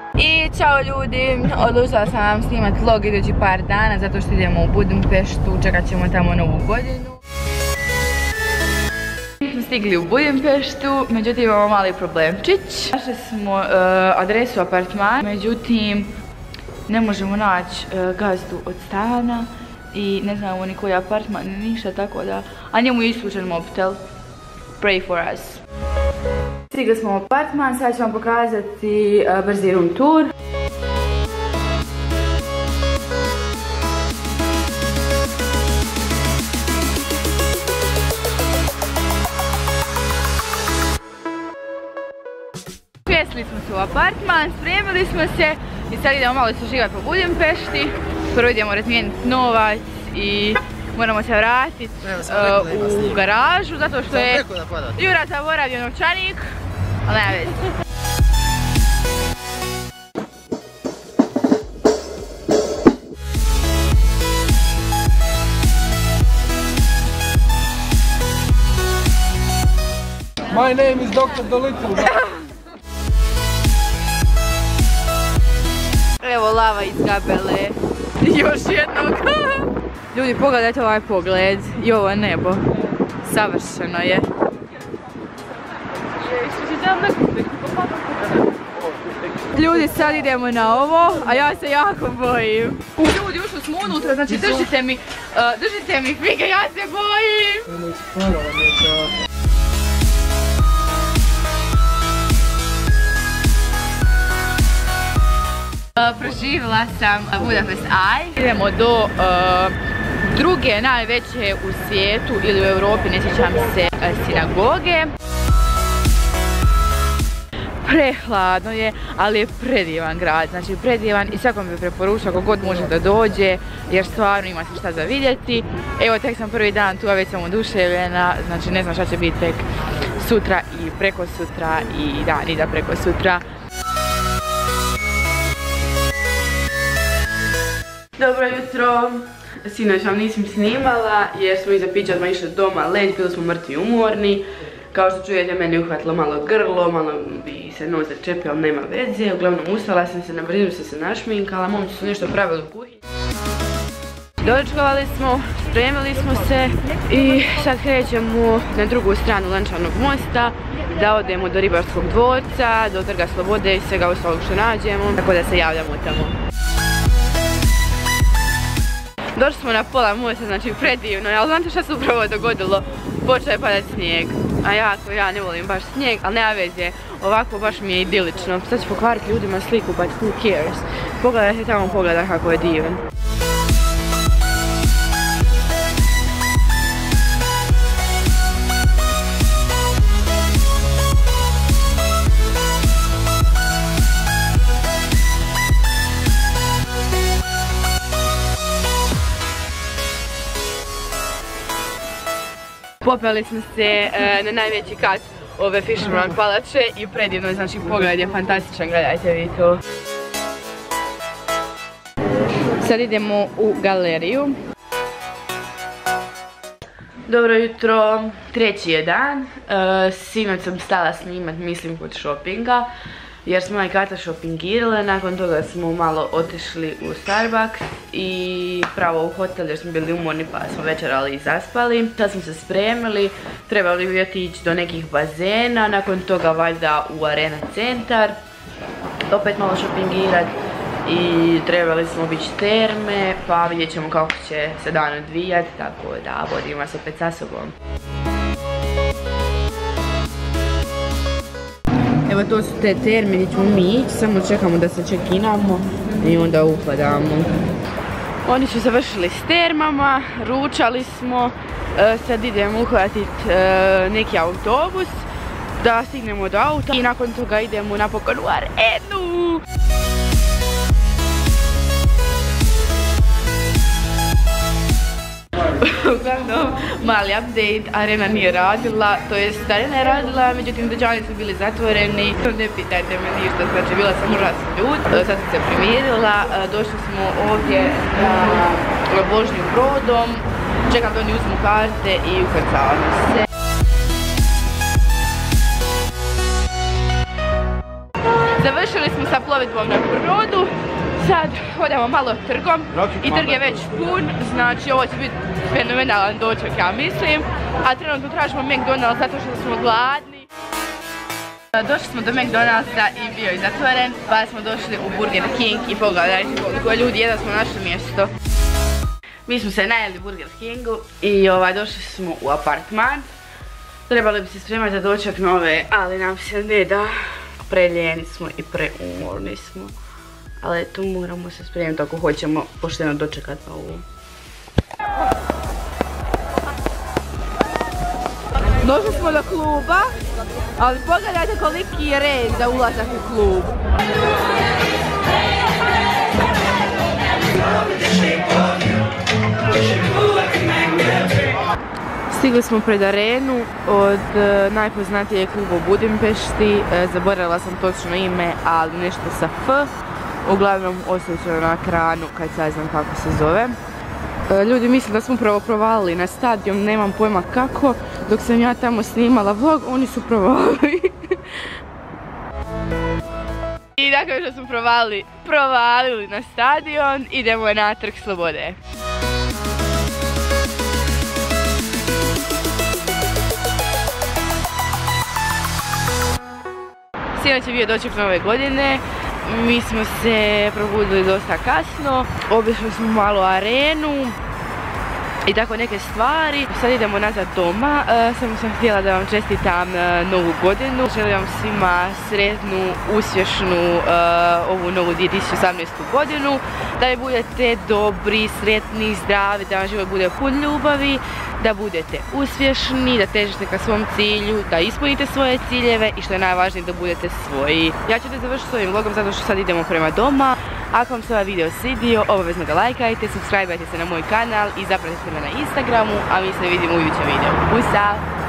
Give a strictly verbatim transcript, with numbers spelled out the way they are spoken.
I čao ljudi, odlučila sam vam snimati vlog idući par dana zato što idemo u Budimpeštu, čekat ćemo tamo novu godinu. Smo stigli u Budimpeštu, međutim imamo mali problemčić. Našli smo uh, adresu apartmana, međutim ne možemo naći uh, gazdu od stana i ne znamo ni koji je apartman, ni ništa, tako da, a njemu je isključen mobitel. Pray for us. Stigli smo u apartman, sad ću vam pokazati uh, brzi room tour. Svjesli smo se u apartman, spremili smo se i sad idemo malo istraživati po Budimpešti. Prvo idemo razmijeniti novac i moramo se vratiti uh, u garažu zato što je Jura zaboravio novčanik, ali nema veze. My name is doctor Dolittle. Evo lava iz Gabele. Još jednog. Ljudi, pogledajte ovaj pogled i ovo nebo. Savršeno je. Ljudi, sad idemo na ovo, a ja se jako bojim. Ljudi, ušli smo unutra, znači držite mi, uh, držite mi fige, ja se bojim. Uh, proživjela sam Budapest Eye. Idemo do uh, druge najveće u svijetu ili u Europi, ne sjećam se, uh, sinagoge. Prehladno je, ali je predivan grad, znači predivan i svakom bi preporučao kako god može da dođe, jer stvarno ima se šta za vidjeti. Evo, tek sam prvi dan tu, a već sam oduševljena, znači ne znam šta će biti tek sutra i preko sutra i dan i da preko sutra. Dobro jutro, sinoć vam nisam snimala jer smo iza piđama išli doma leći, bili smo mrtvi umorni. Kao što čujete, meni je uhvatilo malo grlo, malo bi se nos začepio, ali nema veze. Uglavnom ustala sam se, na brzinu sam se našminkala, momci su nešto pravili u kuhinji. Dočekali smo, spremili smo se i sad krećemo na drugu stranu Lančanog mosta da odemo do Ribarskog dvorca, do Trga Slobode i svega ostalog što nađemo, tako da se javljamo tamo. Došli smo na pola mosta, znači predivno, ali znate šta se upravo dogodilo? Počeo je padat snijeg, a jako ja ne volim baš snijeg, ali nema veze, ovako baš mi je idilično. Sad ću pokvariti ljudima sliku, but who cares? Pogledajte tamo, pogledaj kako je divan. Popeli smo se e, na najveći kat ove Fisherman palače i predivno, znači pogled je fantastičan, gledajte vi to. Sad idemo u galeriju. Dobro jutro, treći je dan, e, sinoć sam stala snimat, mislim, kod shoppinga. Jer smo najkata shoppingirale, nakon toga smo malo otišli u Starbucks i pravo u hotel jer smo bili umorni pa smo večerali i zaspali. Sad smo se spremili, trebali bi otići do nekih bazena, nakon toga valjda u Arena centar, opet malo shoppingirat i trebali smo obići terme, pa vidjet ćemo kako će se dan odvijati, tako da vodim vas opet sa sobom. Evo, to su te terme gdje ćemo mi ići, samo čekamo da se čekinamo i onda upadamo. Oni su završili s termama, ručali smo, sad idemo uhvatiti neki autobus da stignemo do auta i nakon toga idemo napokon u Arenu. Uglavnom, mali update, Arena nije radila, to jest Arena je radila, međutim dućani su bili zatvoreni. Ne pitajte me ništa, znači bila sam užasno ljud, sad sam se primirila, došli smo ovdje na vožnju brodom, čekam da oni uzmu karte i ukrcavamo se. Završili završili smo sa plovidbom na brodu. Sad hodamo malo trgom i trg je već pun, znači ovo će biti fenomenalan doček, ja mislim. A trenutno tražimo McDonald's zato što smo gladni. Došli smo do McDonald'sa i bio je zatvoren, pa smo došli u Burger King i pogledajte koliko ljudi je da smo našli mjesto. Mi smo se najeli u Burger Kingu i ovaj, došli smo u apartman. Trebali bi se spremati za doček nove, ali nam se ne da. Preljeni smo i preumorni smo. Ali eto, moramo se spremiti ako hoćemo pošteno dočekati na ovu. Došli smo do kluba, ali pogledajte koliki je red za ulazak u klub. Stigli smo pred arenu od uh, najpoznatijeg kluba u Budimpešti. Uh, zaboravila sam točno ime, ali nešto sa F. Uglavnom osjećano na ekranu kad saznam kako se zove. Uh, ljudi misle da smo upravo provalili na stadion, nemam pojma kako. Dok sam ja tamo snimala vlog, oni su provalili. I nakon što smo provalili, provalili na stadion, idemo na Trg Slobode. Sinoć je bio doček nove godine, mi smo se probudili dosta kasno, obišli smo malo arenu i tako neke stvari. Sad idemo nazad doma, e, samo sam htjela da vam čestitam e, novu godinu. Želim vam svima sretnu, uspješnu e, ovu novu dvije tisuće osamnaestu godinu. Da vi budete dobri, sretni, zdravi, da vam život bude pun ljubavi, da budete uspješni, da težite ka svom cilju, da ispunite svoje ciljeve i što je najvažnije da budete svoji. Ja ću da završiti s ovim vlogom zato što sad idemo prema doma. Ako vam se ovaj video svidio, obavezno ga lajkajte, subscribeajte se na moj kanal i zapratite me na Instagramu, a mi se vidimo u idućem videu. Pusa!